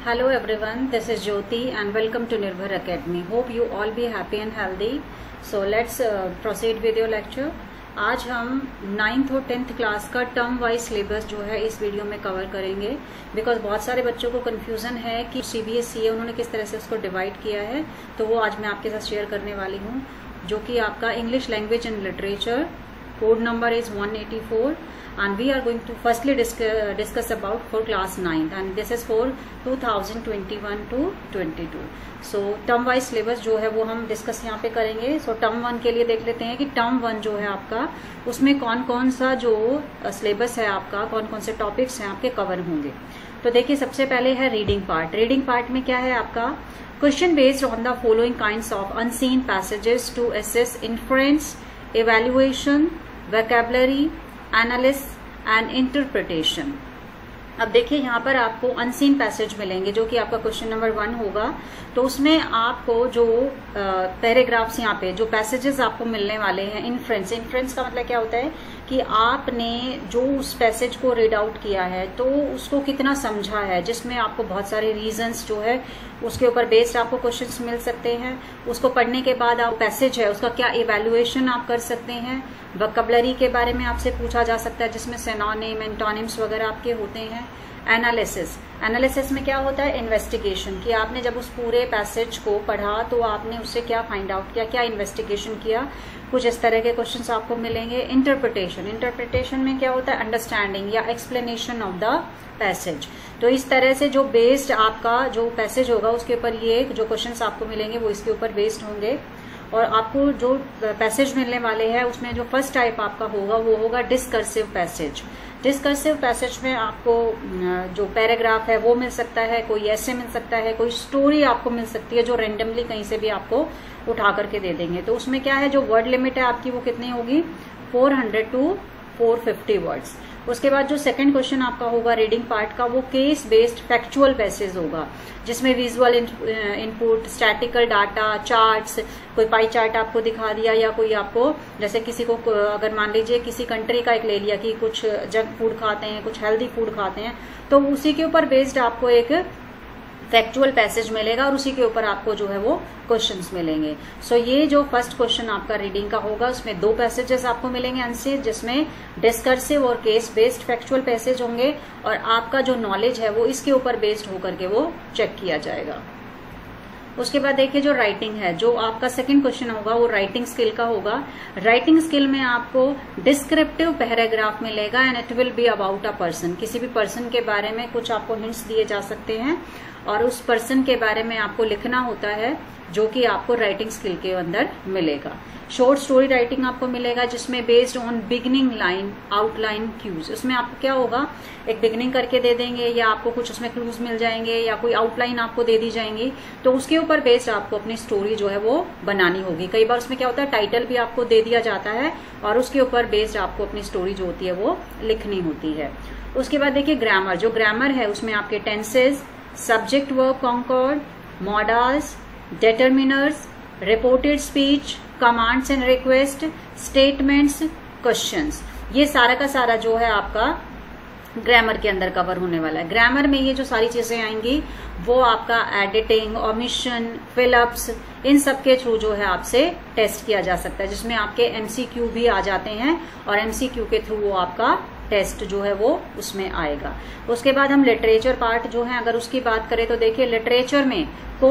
Hello everyone, this is Jyoti and welcome to Nirbhar Academy. Hope you all be happy and healthy. So let's proceed with your lecture. आज हम 9th और 10th class का term wise syllabus जो है इस video में cover करेंगे because बहुत सारे बच्चों को कंफ्यूजन है कि CBSE है उन्होंने किस तरह से उसको डिवाइड किया है, तो वो आज मैं आपके साथ शेयर करने वाली हूँ, जो कि आपका English language and literature code number is 184 and we are going to firstly discuss about for class 9th and this is for 2021 to 22. So term wise syllabus जो है वो हम डिस्कस यहाँ पे करेंगे. So term 1 के लिए देख लेते हैं कि term 1 जो है आपका उसमें कौन कौन सा जो सिलेबस है आपका, कौन कौन से टॉपिक्स हैं आपके कवर होंगे. तो देखिए सबसे पहले है रीडिंग पार्ट. रीडिंग पार्ट में क्या है आपका question based on the following kinds of unseen passages to assess inference, evaluation, vocabulary, analysis and interpretation. अब देखिए यहाँ पर आपको अनसीन पैसेज मिलेंगे जो कि आपका क्वेश्चन नंबर 1 होगा. तो उसमें आपको जो पैराग्राफ्स यहाँ पे जो पैसेजेस आपको मिलने वाले हैं, इन्फ्रेंस. इन्फ्रेंस का मतलब क्या होता है कि आपने जो उस पैसेज को रीड आउट किया है तो उसको कितना समझा है, जिसमें आपको बहुत सारे रीजंस जो है उसके ऊपर बेस्ड आपको क्वेश्चंस मिल सकते हैं. उसको पढ़ने के बाद आप पैसेज है उसका क्या इवैल्यूएशन आप कर सकते हैं. वोकैबुलरी के बारे में आपसे पूछा जा सकता है जिसमें सिनोनिम, एंटोनिम्स वगैरह आपके होते हैं. एनालिसिस. एनालिसिस में क्या होता है इन्वेस्टिगेशन, कि आपने जब उस पूरे पैसेज को पढ़ा तो आपने उससे क्या फाइंड आउट किया, क्या इन्वेस्टिगेशन किया, कुछ इस तरह के क्वेश्चंस आपको मिलेंगे. इंटरप्रिटेशन. इंटरप्रिटेशन में क्या होता है अंडरस्टैंडिंग या एक्सप्लेनेशन ऑफ द पैसेज. तो इस तरह से जो बेस्ड आपका जो पैसेज होगा उसके ऊपर ये जो क्वेश्चंस आपको मिलेंगे वो इसके ऊपर बेस्ड होंगे. और आपको जो पैसेज मिलने वाले हैं उसमें जो फर्स्ट टाइप आपका होगा वो होगा डिस्कर्सिव पैसेज. डिस्कर्सिव पैसेज में आपको जो पैराग्राफ है वो मिल सकता है, कोई ऐसे मिल सकता है, कोई स्टोरी आपको मिल सकती है जो रेंडमली कहीं से भी आपको उठा करके दे देंगे. तो उसमें क्या है जो वर्ड लिमिट है आपकी वो कितनी होगी 400 टू 450 वर्ड्स. उसके बाद जो सेकंड क्वेश्चन आपका होगा रीडिंग पार्ट का वो केस बेस्ड फैक्चुअल पैसेज होगा जिसमें visual input, statistical data, charts, कोई पाई चार्ट आपको दिखा दिया या कोई आपको जैसे किसी को अगर मान लीजिए किसी कंट्री का एक ले लिया कि कुछ जंक फूड खाते हैं, कुछ हेल्दी फूड खाते हैं, तो उसी के ऊपर बेस्ड आपको एक फैक्चुअल पैसेज मिलेगा और उसी के ऊपर आपको जो है वो क्वेश्चंस मिलेंगे. सो ये जो फर्स्ट क्वेश्चन आपका रीडिंग का होगा उसमें 2 पैसेजेस आपको मिलेंगे आंसर, जिसमें डिस्कर्सिव और केस बेस्ड फैक्चुअल पैसेज होंगे और आपका जो नॉलेज है वो इसके ऊपर बेस्ड होकर के वो चेक किया जाएगा. उसके बाद देखिए जो राइटिंग है, जो आपका सेकंड क्वेश्चन होगा वो राइटिंग स्किल का होगा. राइटिंग स्किल में आपको डिस्क्रिप्टिव पैराग्राफ मिलेगा and it will be about a person. किसी भी पर्सन के बारे में कुछ आपको हिंट्स दिए जा सकते हैं और उस पर्सन के बारे में आपको लिखना होता है जो कि आपको राइटिंग स्किल के अंदर मिलेगा. शॉर्ट स्टोरी राइटिंग आपको मिलेगा जिसमें based on beginning line, outline, cues. उसमें आपको क्या होगा एक बिगिनिंग करके दे देंगे या आपको कुछ उसमें क्लूज मिल जाएंगे या कोई आउटलाइन आपको दे दी जाएंगी, तो उसके ऊपर बेस्ड आपको अपनी स्टोरी जो है वो बनानी होगी. कई बार उसमें क्या होता है टाइटल भी आपको दे दिया जाता है और उसके ऊपर बेस्ड आपको अपनी स्टोरी जो होती है वो लिखनी होती है. उसके बाद देखिए ग्रामर. जो ग्रामर है उसमें आपके tenses, subject verb concord, modals, determiners, reported speech, commands and request, statements, questions, ये सारा का सारा जो है आपका ग्रामर के अंदर कवर होने वाला है. ग्रामर में ये जो सारी चीजें आएंगी वो आपका एडिटिंग, ओमिशन, फिलअप्स, इन सब के थ्रू जो है आपसे टेस्ट किया जा सकता है, जिसमें आपके MCQ भी आ जाते हैं और MCQ के थ्रू वो आपका टेस्ट जो है वो उसमें आएगा. उसके बाद हम लिटरेचर पार्ट जो है अगर उसकी बात करें तो देखिए लिटरेचर में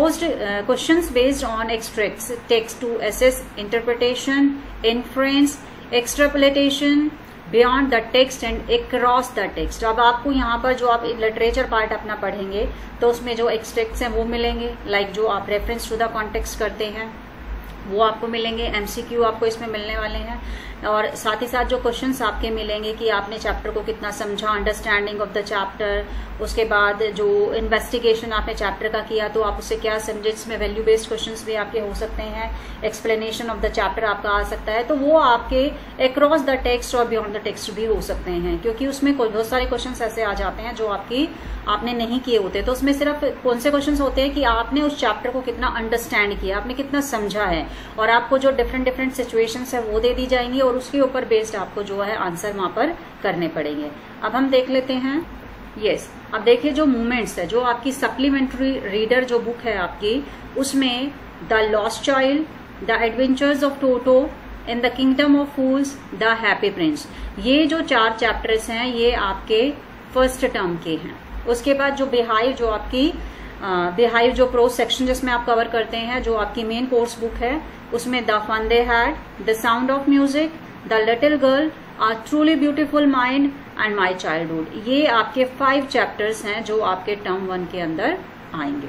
questions based on extracts, text to assess interpretation, inference, extrapolation, beyond the text and across the text. अब आपको यहाँ पर जो आप लिटरेचर पार्ट अपना पढ़ेंगे तो उसमें जो एक्सट्रैक्ट्स हैं वो मिलेंगे, लाइक जो आप रेफरेंस टू द कॉन्टेक्स्ट करते हैं वो आपको मिलेंगे. MCQ आपको इसमें मिलने वाले हैं और साथ ही साथ जो क्वेश्चंस आपके मिलेंगे कि आपने चैप्टर को कितना समझा, अंडरस्टैंडिंग ऑफ द चैप्टर. उसके बाद जो इन्वेस्टिगेशन आपने चैप्टर का किया तो आप उससे क्या समझे, इसमें वैल्यू बेस्ड क्वेश्चंस भी आपके हो सकते हैं. एक्सप्लेनेशन ऑफ द चैप्टर आपका आ सकता है, तो वो आपके अक्रॉस द टेक्स्ट और बियॉन्ड द टेक्स्ट भी हो सकते हैं क्योंकि उसमें बहुत सारे क्वेश्चंस ऐसे आ जाते हैं जो आपने नहीं किए होते. तो उसमें सिर्फ कौन से क्वेश्चंस होते हैं कि आपने उस चैप्टर को कितना अंडरस्टैंड किया, आपने कितना समझा है और आपको जो डिफरेंट सिचुएशंस है वो दे दी जाएंगी और उसके ऊपर बेस्ड आपको जो है आंसर वहां पर करने पड़ेंगे. अब हम देख लेते हैं यस अब देखिए जो मूवमेंट्स है, जो आपकी सप्लीमेंट्री रीडर जो बुक है आपकी, उसमें the lost child, the adventures of Toto, in the kingdom of fools, the happy prince, ये जो 4 चैप्टर्स हैं ये आपके फर्स्ट टर्म के हैं। उसके बाद जो बिहाइव, जो आपकी बिहाइव जो प्रोज सेक्शन जिसमें आप कवर करते हैं, जो आपकी मेन कोर्स बुक है, उसमें the fun they had, the sound of music, the little girl, a truly beautiful mind and my childhood, ये आपके 5 चैप्टर्स हैं जो आपके टर्म 1 के अंदर आएंगे।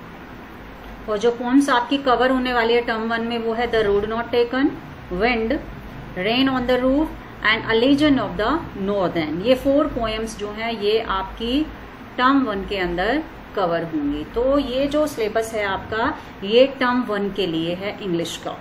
और जो पोम्स आपकी कवर होने वाली है टर्म 1 में वो है the road not taken, wind, rain on the roof and a legend of the northern. ये 4 पोएम्स जो हैं ये आपकी टर्म 1 के अंदर कवर होंगी। तो ये जो सिलेबस है आपका ये टर्म 1 के लिए है इंग्लिश का।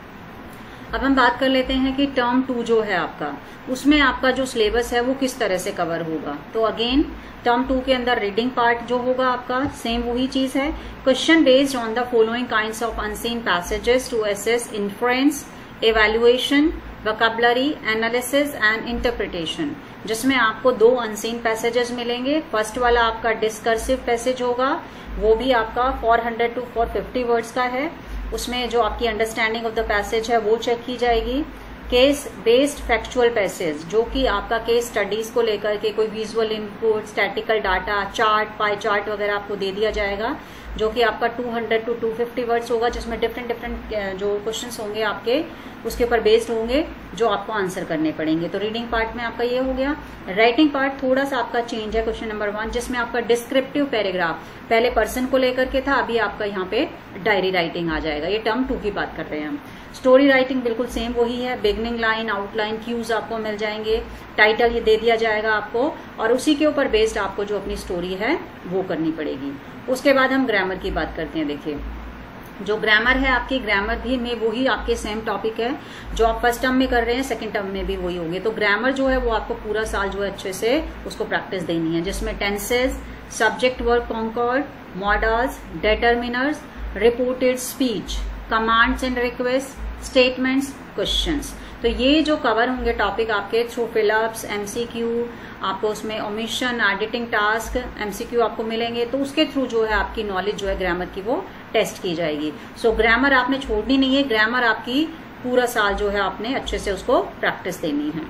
अब हम बात कर लेते हैं कि टर्म 2 जो है आपका, उसमें आपका जो सिलेबस है वो किस तरह से कवर होगा। तो अगेन टर्म 2 के अंदर रीडिंग पार्ट जो होगा आपका सेम वही चीज है। Question based on the following kinds of unseen passages to assess inference, evaluation, vocabulary, analysis and interpretation, जिसमें आपको 2 अनसीन पैसेजेस मिलेंगे। फर्स्ट वाला आपका डिस्कर्सिव पैसेज होगा, वो भी आपका 400 to 450 वर्ड्स का है। उसमें जो आपकी अंडरस्टैंडिंग ऑफ द पैसेज है वो चेक की जाएगी। केस बेस्ड फैक्चुअल पैसेज, जो कि आपका केस स्टडीज को लेकर के कोई visual input, statistical data, chart, pie chart वगैरह आपको दे दिया जाएगा, जो कि आपका 200 to 250 वर्ड्स होगा, जिसमें डिफरेंट जो क्वेश्चंस होंगे आपके उसके ऊपर बेस्ड होंगे जो आपको आंसर करने पड़ेंगे। तो रीडिंग पार्ट में आपका ये हो गया। राइटिंग पार्ट थोड़ा सा आपका चेंज है क्वेश्चन नंबर 1, जिसमें आपका डिस्क्रिप्टिव पैराग्राफ पहले पर्सन को लेकर के था, अभी आपका यहाँ पे डायरी राइटिंग आ जाएगा। ये टर्म 2 की बात कर रहे हैं हम। स्टोरी राइटिंग बिल्कुल सेम वही है, बिगनिंग लाइन, आउटलाइन, क्यूज आपको मिल जाएंगे, टाइटल ये दे दिया जाएगा आपको, और उसी के ऊपर बेस्ड आपको जो अपनी स्टोरी है वो करनी पड़ेगी। उसके बाद हम ग्रामर की बात करते हैं। देखिए जो ग्रामर है आपकी, ग्रामर भी में वही आपके सेम टॉपिक है जो आप फर्स्ट टर्म में कर रहे हैं, सेकंड टर्म में भी वही होंगे। तो ग्रामर जो है वो आपको पूरा साल जो है अच्छे से उसको प्रैक्टिस देनी है, जिसमें tenses, subject verb concord, modals, determiners, reported speech, commands and request, statements, questions. तो ये जो कवर होंगे टॉपिक आपके थ्रू फिलअप्स, एमसीक्यू, आपको उसमें ओमिशन, एडिटिंग टास्क, एमसीक्यू आपको मिलेंगे। तो उसके थ्रू जो है आपकी नॉलेज जो है ग्रामर की वो टेस्ट की जाएगी। सो ग्रामर आपने छोड़नी नहीं है, ग्रामर आपकी पूरा साल जो है आपने अच्छे से उसको प्रैक्टिस देनी है।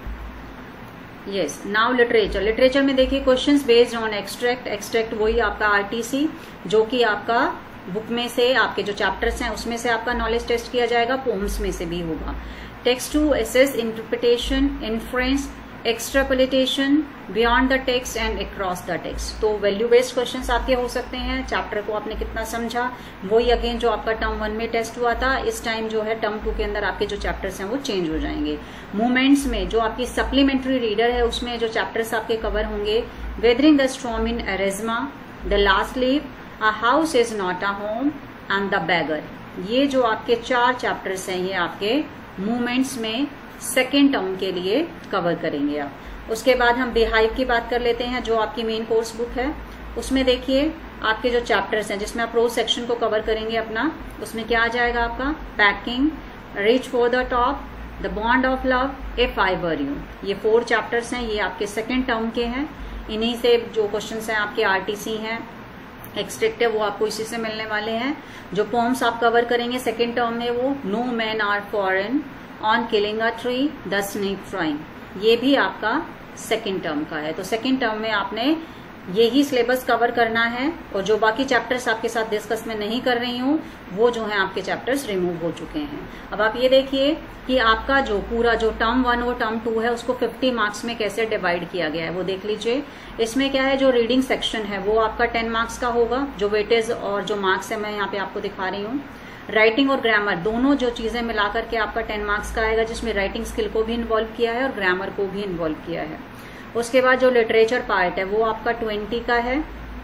Yes, now literature. लिटरेचर में देखिए questions based on extract. Extract वही आपका आरटीसी, जो कि आपका बुक में से आपके जो चैप्टर्स हैं उसमें से आपका नॉलेज टेस्ट किया जाएगा, पोम्स में से भी होगा। Text to assess interpretation, inference, extrapolation, beyond the text and across the text. तो वैल्यू बेस्ड क्वेश्चंस आपके हो सकते हैं, चैप्टर को आपने कितना समझा, वही अगेन जो आपका टर्म 1 में टेस्ट हुआ था। इस टाइम जो है टर्म 2 के अंदर आपके जो चैप्टर्स हैं वो चेंज हो जाएंगे। मूवमेंट्स में जो आपकी सप्लीमेंट्री रीडर है उसमें जो चैप्टर्स आपके कवर होंगे, weathering the storm in Ersama, the last leaf, a house is not a home and the beggar. ये जो आपके 4 चैप्टर्स हैं ये आपके मूवमेंट्स में सेकेंड टर्म के लिए कवर करेंगे आप। उसके बाद हम बिहाइव की बात कर लेते हैं, जो आपकी मेन कोर्स बुक है। उसमें देखिए आपके जो चैप्टर्स हैं जिसमें आप प्रोज सेक्शन को कवर करेंगे अपना, उसमें क्या आ जाएगा आपका, packing, reach for the top, the bond of love, if I were you. ये 4 चैप्टर्स हैं, ये आपके सेकेंड टर्म के हैं। इन्हीं से जो क्वेश्चंस हैं आपके आरटीसी हैं, एक्सट्रैक्टिव, वो आपको इसी से मिलने वाले हैं। जो पोम्स आप कवर करेंगे सेकेंड टर्म में वो no men are foreign, on killing a tree, the snake trying, ये भी आपका सेकेंड टर्म का है। तो सेकेंड टर्म में आपने यही सिलेबस कवर करना है, और जो बाकी चैप्टर्स आपके साथ डिस्कस में नहीं कर रही हूँ वो जो है आपके चैप्टर्स रिमूव हो चुके हैं। अब आप ये देखिए कि आपका जो पूरा जो टर्म 1 और टर्म 2 है उसको 50 मार्क्स में कैसे डिवाइड किया गया है वो देख लीजिए। इसमें क्या है, जो रीडिंग सेक्शन है वो आपका 10 मार्क्स का होगा, जो वेटेज और जो मार्क्स है मैं यहाँ पे आपको दिखा रही हूँ। राइटिंग और ग्रामर दोनों जो चीजें मिलाकर के आपका 10 मार्क्स का आएगा, जिसमें राइटिंग स्किल को भी इन्वॉल्व किया है और ग्रामर को भी इन्वॉल्व किया है। उसके बाद जो लिटरेचर पार्ट है वो आपका 20 का है।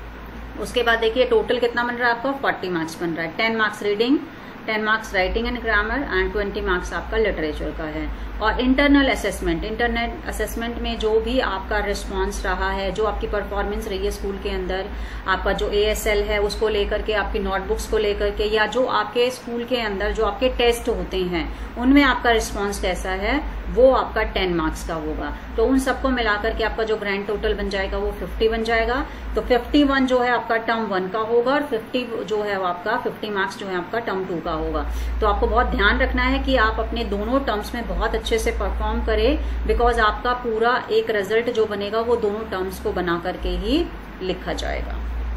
उसके बाद देखिए टोटल कितना बन रहा है आपका, 40 मार्क्स बन रहा है। 10 marks reading, 10 marks writing and grammar and 20 marks आपका लिटरेचर का है। और इंटरनल असेसमेंट, इंटरनल असेसमेंट में जो भी आपका रिस्पांस रहा है, जो आपकी परफॉर्मेंस रही है स्कूल के अंदर, आपका जो ASL है उसको लेकर के, आपकी नोटबुक्स को लेकर के, या जो आपके स्कूल के अंदर जो आपके टेस्ट होते हैं उनमें आपका रिस्पांस कैसा है, वो आपका 10 मार्क्स का होगा। तो उन सबको मिलाकर के आपका जो ग्रैंड टोटल बन जाएगा वो 50 बन जाएगा। तो 51 जो है आपका टर्म 1 का होगा और 50 जो है वो आपका 50 मार्क्स जो है आपका टर्म 2 का होगा। तो आपको बहुत ध्यान रखना है कि आप अपने दोनों टर्म्स में बहुत अच्छे से परफॉर्म करें, बिकॉज आपका पूरा एक रिजल्ट जो बनेगा वो दोनों टर्म्स को बना करके ही लिखा जाएगा।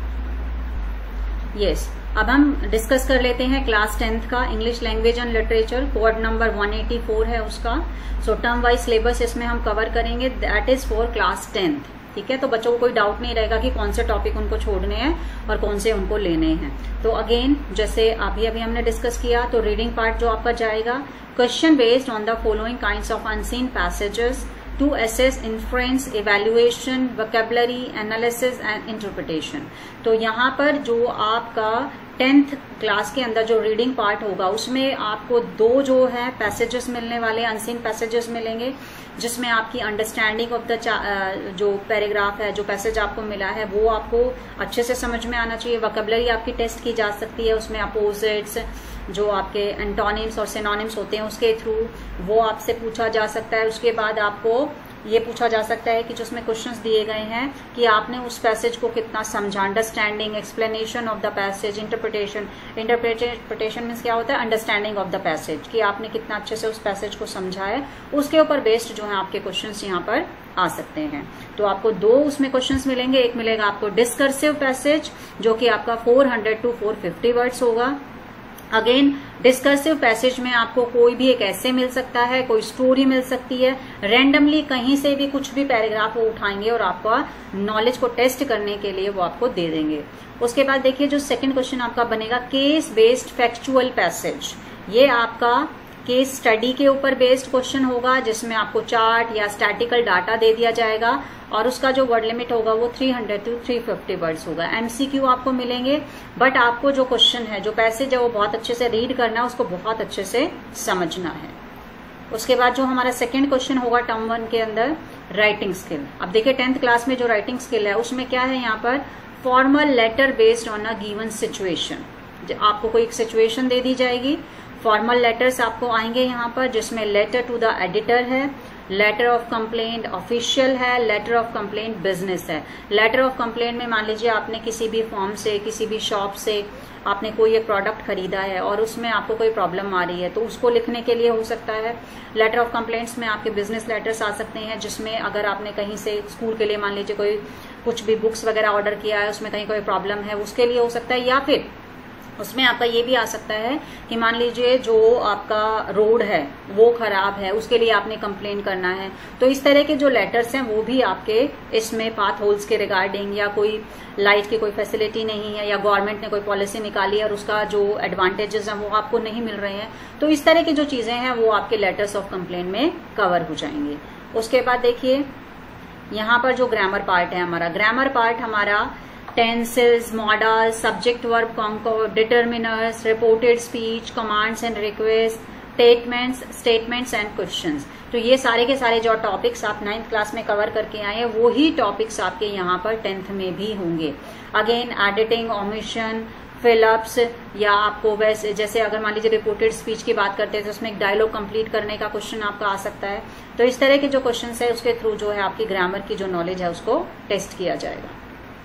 यस, अब हम डिस्कस कर लेते हैं क्लास 10th का English language and literature, code number 184 है उसका। सो टर्म वाइज सिलेबस इसमें हम कवर करेंगे, that is for class 10th। ठीक है, तो बच्चों को कोई डाउट नहीं रहेगा कि कौन से टॉपिक उनको छोड़ने हैं और कौन से उनको लेने हैं। तो अगेन जैसे अभी हमने डिस्कस किया, तो रीडिंग पार्ट जो आपका जाएगा, question based on the following kinds of unseen passages to assess inference, evaluation, vocabulary, analysis and interpretation। तो यहाँ पर जो आपका 10th क्लास के अंदर जो रीडिंग पार्ट होगा उसमें आपको 2 जो है पैसेजेस मिलने वाले, अनसीन पैसेजेस मिलेंगे, जिसमें आपकी अंडरस्टैंडिंग ऑफ द जो पैराग्राफ है, जो पैसेज आपको मिला है वो आपको अच्छे से समझ में आना चाहिए। वोकैबुलरी आपकी टेस्ट की जा सकती है, उसमें अपोजिट्स जो आपके एंटोनिम्स और सिनोनिम्स होते हैं उसके थ्रू वो आपसे पूछा जा सकता है। उसके बाद आपको ये पूछा जा सकता है कि जो उसमें क्वेश्चंस दिए गए हैं कि आपने उस पैसेज को कितना समझा, understanding, explanation of the passage, interpretation. Interpretation means क्या होता है, अंडरस्टैंडिंग ऑफ द पैसेज, कि आपने कितना अच्छे से उस पैसेज को समझा है, उसके ऊपर बेस्ड जो है आपके क्वेश्चंस यहाँ पर आ सकते हैं। तो आपको 2 उसमें क्वेश्चंस मिलेंगे। एक मिलेगा आपको डिस्कर्सिव पैसेज जो कि आपका 400 to 450 वर्ड्स होगा। अगेन डिस्कर्सिव पैसेज में आपको कोई भी एक ऐसे मिल सकता है, कोई स्टोरी मिल सकती है, रैंडमली कहीं से भी कुछ भी पैराग्राफ वो उठाएंगे और आपका नॉलेज को टेस्ट करने के लिए वो आपको दे देंगे। उसके बाद देखिए जो सेकंड क्वेश्चन आपका बनेगा, केस बेस्ड फैक्चुअल पैसेज। ये आपका केस स्टडी के ऊपर बेस्ड क्वेश्चन होगा, जिसमें आपको चार्ट या स्टैटिकल डाटा दे दिया जाएगा और उसका जो वर्ड लिमिट होगा वो 300 to 350 वर्ड्स होगा। एमसीक्यू आपको मिलेंगे, बट आपको जो क्वेश्चन है, जो पैसेज है वो बहुत अच्छे से रीड करना है, उसको बहुत अच्छे से समझना है। उसके बाद जो हमारा सेकंड क्वेश्चन होगा टर्म 1 के अंदर, राइटिंग स्किल। अब देखिए 10th क्लास में जो राइटिंग स्किल है उसमें क्या है, यहाँ पर formal letter based on a given situation. आपको कोई एक सिचुएशन दे दी जाएगी, फॉर्मल लेटर्स आपको आएंगे यहाँ पर, जिसमें लेटर टू द एडिटर है, लेटर ऑफ कंप्लेंट ऑफिशियल है, लेटर ऑफ कंप्लेंट बिजनेस है। लेटर ऑफ कंप्लेंट में मान लीजिए आपने किसी भी फॉर्म से, किसी भी शॉप से आपने कोई एक प्रोडक्ट खरीदा है और उसमें आपको कोई प्रॉब्लम आ रही है, तो उसको लिखने के लिए हो सकता है। लेटर ऑफ कंप्लेंट्स में आपके बिजनेस लेटर्स आ सकते हैं, जिसमें अगर आपने कहीं से स्कूल के लिए मान लीजिए कोई कुछ भी बुक्स वगैरह ऑर्डर किया है, उसमें कहीं कोई प्रॉब्लम है, उसके लिए हो सकता है। या फिर उसमें आपका ये भी आ सकता है कि मान लीजिए जो आपका रोड है वो खराब है, उसके लिए आपने कंप्लेन करना है। तो इस तरह के जो लेटर्स हैं वो भी आपके इसमें पाथ होल्स के रिगार्डिंग, या कोई लाइट की कोई फैसिलिटी नहीं है, या गवर्नमेंट ने कोई पॉलिसी निकाली है और उसका जो एडवांटेजेस हैं वो आपको नहीं मिल रहे हैं, तो इस तरह की जो चीजें हैं वो आपके लेटर्स ऑफ कंप्लेन में कवर हो जाएंगे। उसके बाद देखिए यहाँ पर जो ग्रामर पार्ट है हमारा, ग्रामर पार्ट हमारा tenses, modals, subject verb concord, determiners, reported speech, commands and request, statements and questions. तो ये सारे के सारे जो टॉपिक्स आप 9th क्लास में कवर करके आए हैं वो ही टॉपिक्स आपके यहाँ पर 10th में भी होंगे। अगेन एडिटिंग, ओमिशन, फिलअप्स, या आपको वैसे जैसे अगर मान लीजिए रिपोर्टेड स्पीच की बात करते हैं तो उसमें एक डायलॉग कंप्लीट करने का क्वेश्चन आपका आ सकता है। तो इस तरह के जो क्वेश्चन है उसके थ्रू जो है आपकी ग्रामर की जो नॉलेज है उसको टेस्ट किया जाएगा।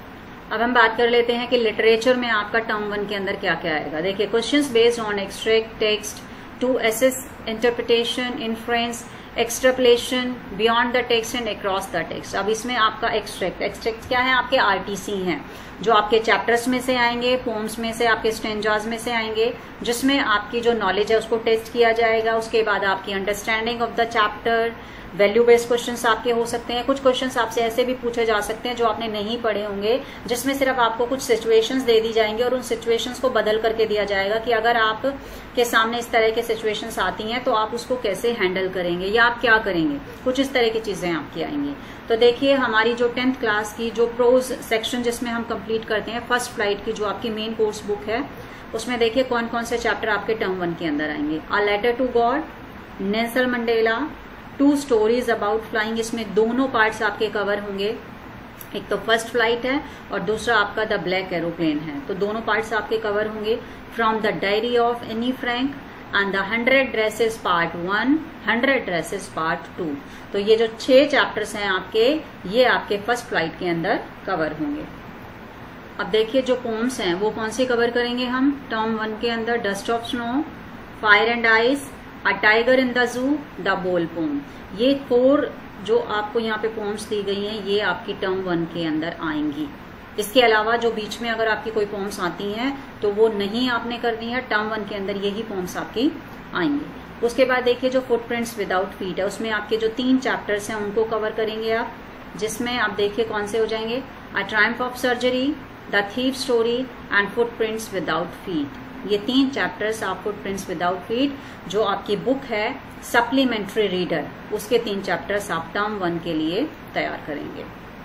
अब हम बात कर लेते हैं कि लिटरेचर में आपका टर्म 1 के अंदर क्या क्या आएगा। देखिए questions based on extract text to assess interpretation, inference, extrapolation beyond the text and across the text. अब इसमें आपका एक्सट्रैक्ट क्या है, आपके आरटीसी हैं जो आपके चैप्टर्स में से आएंगे, पोम्स में से, आपके स्टेंजाज में से आएंगे, जिसमें आपकी जो नॉलेज है उसको टेस्ट किया जाएगा। उसके बाद आपकी understanding of the chapter, value based questions आपके हो सकते हैं। कुछ क्वेश्चंस आपसे ऐसे भी पूछे जा सकते हैं जो आपने नहीं पढ़े होंगे, जिसमें सिर्फ आपको कुछ सिचुएशंस दे दी जाएंगी और उन सिचुएशंस को बदल करके दिया जाएगा कि अगर आप के सामने इस तरह के सिचुएशंस आती हैं तो आप उसको कैसे हैंडल करेंगे या आप क्या करेंगे। कुछ इस तरह की चीजें आपकी आएंगी। तो देखिए हमारी जो 10th क्लास की जो प्रोज सेक्शन जिसमें हम कंप्लीट करते हैं, फर्स्ट फ्लाइट की जो आपकी मेन कोर्स बुक है, उसमें देखिए कौन कौन से चैप्टर आपके टर्म 1 के अंदर आएंगे। A letter to God, Nelson Mandela, 2 stories about flying. इसमें दोनों पार्ट्स आपके कवर होंगे, एक तो फर्स्ट फ्लाइट है और दूसरा आपका द ब्लैक एरोप्लेन है, तो दोनों पार्ट्स आपके कवर होंगे। From the diary of Anne Frank, and the 100 dresses part 1, 100 dresses part 2। तो ये जो 6 चैप्टर्स हैं आपके, ये आपके फर्स्ट फ्लाइट के अंदर कवर होंगे। अब देखिए जो पोम्स हैं वो कौन सी कवर करेंगे हम टर्म 1 के अंदर। Dust of snow, fire and ice, a tiger in the zoo, the ball poem. ये 4 जो आपको यहाँ पे पोम्स दी गई हैं ये आपकी टर्म 1 के अंदर आएंगी। इसके अलावा जो बीच में अगर आपकी कोई पोम्स आती हैं तो वो नहीं आपने करनी है, टर्म 1 के अंदर यही पोम्स आपकी आएंगी। उसके बाद देखिए जो फुटप्रिंट्स विदाउट फीट है उसमें आपके जो 3 चैप्टर्स हैं उनको कवर करेंगे आप, जिसमें आप देखिए कौन से हो जाएंगे, a triumph of surgery, the thief story and footprints without feet. ये 3 चैप्टर्स आप फुटप्रिंट्स विदाउट फीट जो आपकी बुक है सप्लीमेंट्री रीडर, उसके 3 चैप्टर्स आप टर्म 1 के लिए तैयार करेंगे।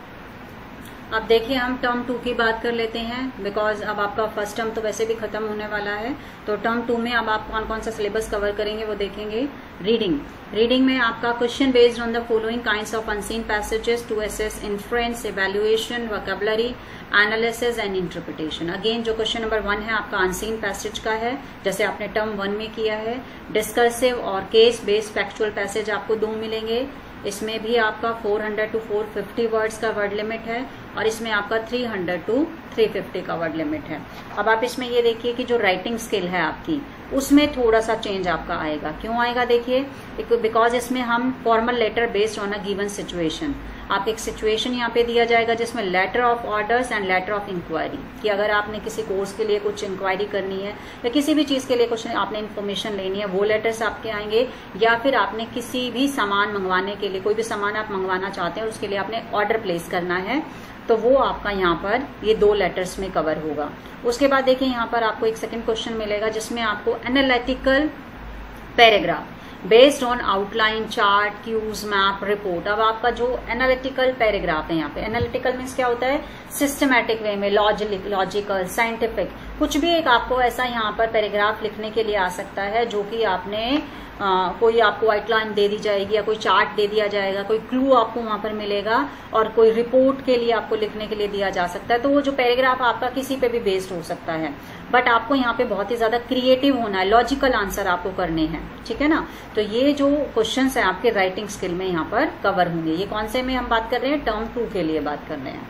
अब देखिए हम टर्म 2 की बात कर लेते हैं, बिकॉज अब आपका फर्स्ट टर्म तो वैसे भी खत्म होने वाला है। तो टर्म 2 में अब आप कौन कौन सा सिलेबस कवर करेंगे वो देखेंगे। रीडिंग में आपका question based on the following kinds of unseen passages to assess inference, evaluation, vocabulary, analysis and interpretation. Again जो क्वेश्चन नंबर 1 है आपका अनसीन पैसेज का है, जैसे आपने टर्म 1 में किया है। डिस्कर्सिव और केस बेस्ड फैक्चुअल पैसेज आपको 2 मिलेंगे। इसमें भी आपका 400 to 450 वर्ड्स का वर्ड लिमिट है और इसमें आपका 300 to 350 का वर्ड लिमिट है। अब आप इसमें ये देखिए कि जो राइटिंग स्किल है आपकी उसमें थोड़ा सा चेंज आपका आएगा। क्यों आएगा देखिए, बिकॉज इसमें हम formal letter based on a given situation, आपको एक सिचुएशन यहाँ पे दिया जाएगा जिसमें letter of orders and letter of inquiry, कि अगर आपने किसी कोर्स के लिए कुछ इंक्वायरी करनी है या किसी भी चीज के लिए कुछ आपने इन्फॉर्मेशन लेनी है वो लेटर्स आपके आएंगे, या फिर आपने किसी भी सामान मंगवाने के लिए, कोई भी सामान आप मंगवाना चाहते हैं उसके लिए आपने ऑर्डर प्लेस करना है, तो वो आपका यहाँ पर ये 2 लेटर्स में कवर होगा। उसके बाद देखिए यहाँ पर आपको एक सेकंड क्वेश्चन मिलेगा जिसमें आपको analytical paragraph based on outline, chart, cues, map, report. अब आपका जो एनालिटिकल पैराग्राफ है यहाँ पे, एनालिटिकल मीन्स क्या होता है, सिस्टमैटिक वे में, लॉजिकल, साइंटिफिक, कुछ भी एक आपको ऐसा यहाँ पर पैराग्राफ लिखने के लिए आ सकता है जो कि आपने कोई आपको आउटलाइन दे दी जाएगी या कोई चार्ट दे दिया जाएगा, कोई क्लू आपको वहां पर मिलेगा और कोई रिपोर्ट के लिए आपको लिखने के लिए दिया जा सकता है। तो वो जो पैराग्राफ आपका किसी पे भी बेस्ड हो सकता है, बट आपको यहाँ पे बहुत ही ज्यादा क्रिएटिव होना है, लॉजिकल आंसर आपको करने हैं, ठीक है ना। तो ये जो क्वेश्चंस है आपके राइटिंग स्किल में यहाँ पर कवर होंगे। ये कौन से में हम बात कर रहे हैं, टर्म 2 के लिए बात कर रहे हैं।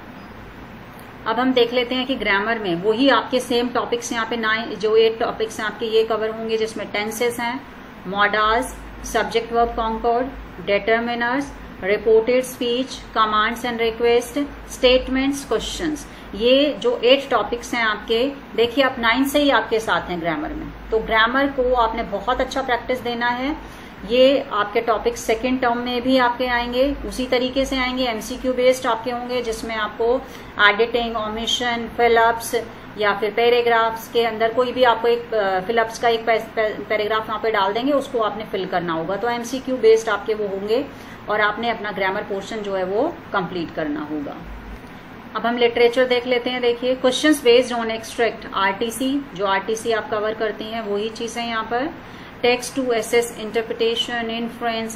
अब हम देख लेते हैं कि ग्रामर में वही आपके सेम टॉपिक्स यहाँ पे 9 जो 8 टॉपिक्स हैं आपके ये कवर होंगे, जिसमें टेंसेस हैं, modals, subject verb concord, determiners, reported speech, commands and request, statements, questions. ये जो 8 टॉपिक्स हैं आपके, देखिए आप 9 से ही आपके साथ हैं ग्रामर में, तो ग्रामर को आपने बहुत अच्छा प्रैक्टिस देना है। ये आपके टॉपिक सेकेंड टर्म में भी आपके आएंगे, उसी तरीके से आएंगे, एमसीक्यू बेस्ड आपके होंगे, जिसमें आपको एडिटिंग, ओमिशन, फिलअप्स या फिर पैराग्राफ्स के अंदर कोई भी आपको एक फिलअप्स का एक पैराग्राफ वहां पे डाल देंगे, उसको आपने फिल करना होगा। तो एमसीक्यू बेस्ड आपके वो होंगे और आपने अपना ग्रामर पोर्शन जो है वो कंप्लीट करना होगा। अब हम लिटरेचर देख लेते हैं। देखिए questions based on extract, RTC, जो आरटीसी आप कवर करती हैं वही चीज है यहाँ पर। Text to assess, interpretation, inference,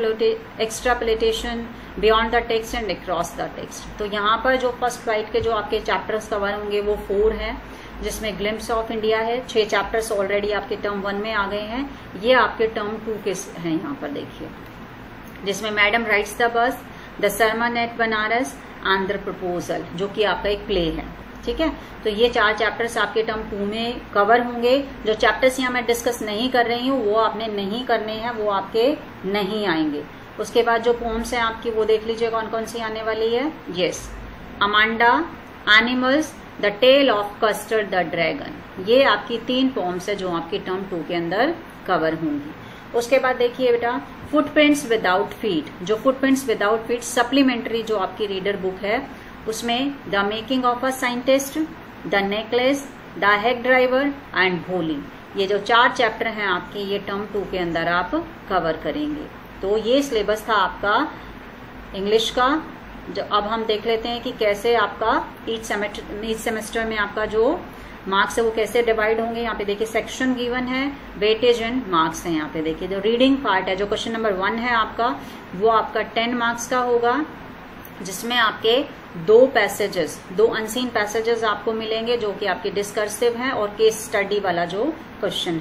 extrapolation, beyond the text and across the text. तो यहाँ पर जो फर्स्ट फ्लाइट के जो आपके चैप्टर्स कवर होंगे वो 4 हैं, जिसमें ग्लिम्स ऑफ इंडिया है। 6 चैप्टर्स ऑलरेडी आपके टर्म 1 में आ गए हैं, ये आपके टर्म 2 के हैं यहाँ पर देखिए, जिसमें madam rides the bus, the sermon at Benares and the proposal, जो कि आपका एक प्ले है, ठीक है। तो ये 4 चैप्टर्स आपके टर्म 2 में कवर होंगे। जो चैप्टर्स यहाँ मैं डिस्कस नहीं कर रही हूँ वो आपने नहीं करने हैं, वो आपके नहीं आएंगे। उसके बाद जो पोम्स हैं आपकी वो देख लीजिए कौन कौन सी आने वाली है। Yes, Amanda, animals, the tale of custard the dragon, ये आपकी 3 पोम्स है जो आपकी टर्म 2 के अंदर कवर होंगी। उसके बाद देखिए बेटा फुटप्रिंट्स विदाउट फीट, जो फुटप्रिंट्स विदाउट फीट सप्लीमेंट्री जो आपकी रीडर बुक है उसमें the making of a scientist, the necklace, the hack driver and Bholi, ये जो 4 चैप्टर हैं आपके ये टर्म 2 के अंदर आप कवर करेंगे। तो ये सिलेबस था आपका इंग्लिश का। जो अब हम देख लेते हैं कि कैसे आपका ईच सेमेस्टर में आपका जो मार्क्स है वो कैसे डिवाइड होंगे। यहाँ पे देखिए सेक्शन गिवन है, वेटेज एंड मार्क्स है। यहाँ पे देखिए जो रीडिंग पार्ट है, जो क्वेश्चन नंबर 1 है आपका, वो आपका 10 मार्क्स का होगा, जिसमें आपके 2 पैसेजेस, 2 अनसीन पैसेजेस आपको मिलेंगे जो कि आपके डिस्कर्सिव हैं और केस स्टडी वाला जो क्वेश्चन है।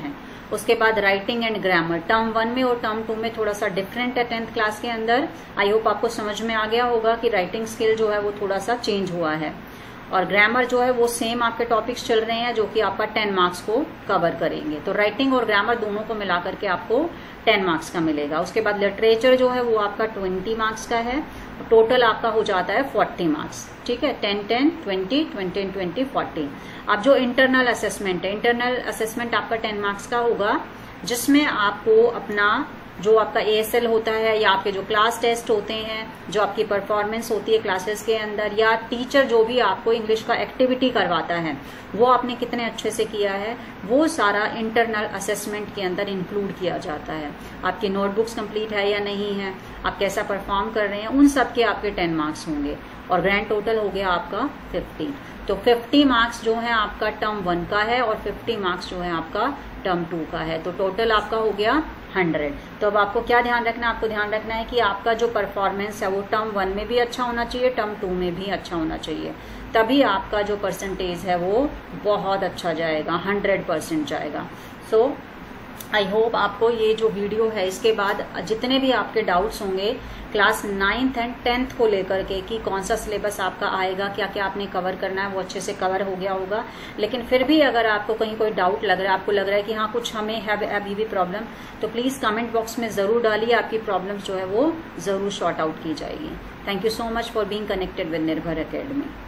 उसके बाद राइटिंग एंड ग्रामर टर्म 1 में और टर्म 2 में थोड़ा सा डिफरेंट है 10th क्लास के अंदर। आई होप आपको समझ में आ गया होगा कि राइटिंग स्किल जो है वो थोड़ा सा चेंज हुआ है, और ग्रामर जो है वो सेम आपके टॉपिक्स चल रहे हैं जो कि आपका 10 मार्क्स को कवर करेंगे। तो राइटिंग और ग्रामर दोनों को मिला करके आपको 10 मार्क्स का मिलेगा। उसके बाद लिटरेचर जो है वो आपका 20 मार्क्स का है, टोटल आपका हो जाता है 40 मार्क्स। ठीक है, 10 10 20 20 20 40। अब जो इंटरनल असेसमेंट है, इंटरनल असेसमेंट आपका 10 मार्क्स का होगा, जिसमें आपको अपना जो आपका ASL होता है या आपके जो क्लास टेस्ट होते हैं, जो आपकी परफॉर्मेंस होती है क्लासेस के अंदर, या टीचर जो भी आपको इंग्लिश का एक्टिविटी करवाता है वो आपने कितने अच्छे से किया है, वो सारा इंटरनल असेसमेंट के अंदर इंक्लूड किया जाता है। आपकी नोटबुक्स कंप्लीट है या नहीं है, आप कैसा परफॉर्म कर रहे हैं, उन सब के आपके 10 मार्क्स होंगे, और ग्रैंड टोटल हो गया आपका 50। तो 50 मार्क्स जो है आपका टर्म 1 का है और 50 मार्क्स जो है आपका टर्म 2 का है। तो टोटल आपका हो गया 100। तो अब आपको क्या ध्यान रखना है, आपको ध्यान रखना है कि आपका जो परफॉर्मेंस है वो टर्म 1 में भी अच्छा होना चाहिए, टर्म 2 में भी अच्छा होना चाहिए, तभी आपका जो परसेंटेज है वो बहुत अच्छा जाएगा, 100% जाएगा। सो आई होप आपको ये जो वीडियो है इसके बाद जितने भी आपके डाउट्स होंगे क्लास 9th एंड 10th को लेकर के कि कौन सा सिलेबस आपका आएगा, क्या क्या आपने कवर करना है, वो अच्छे से कवर हो गया होगा। लेकिन फिर भी अगर आपको कहीं कोई डाउट लग रहा है, आपको लग रहा है कि हाँ कुछ हमें है अभी भी प्रॉब्लम, तो प्लीज कमेंट बॉक्स में जरूर डालिए, आपकी प्रॉब्लम्स जो है वो जरूर सॉर्ट आउट की जाएगी। Thank you so much for being connected with Nirbhar academy.